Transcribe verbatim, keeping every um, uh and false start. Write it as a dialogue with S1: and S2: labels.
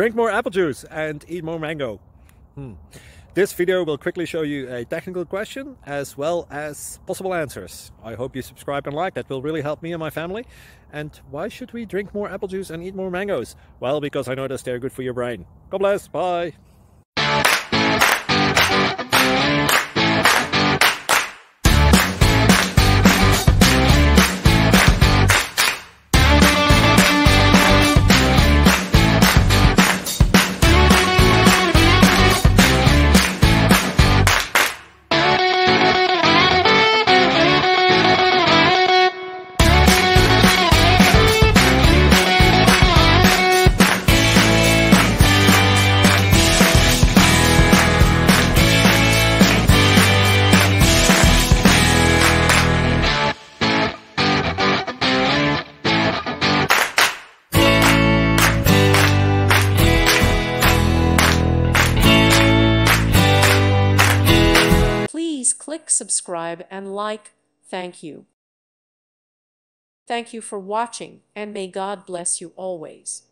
S1: Drink more apple juice and eat more mango. Hmm. This video will quickly show you a technical question as well as possible answers. I hope you subscribe and like, that will really help me and my family. And why should we drink more apple juice and eat more mangoes? Well, because I noticed they're good for your brain. God bless, bye.
S2: Please click subscribe and like. Thank you. Thank you for watching, and may God bless you always.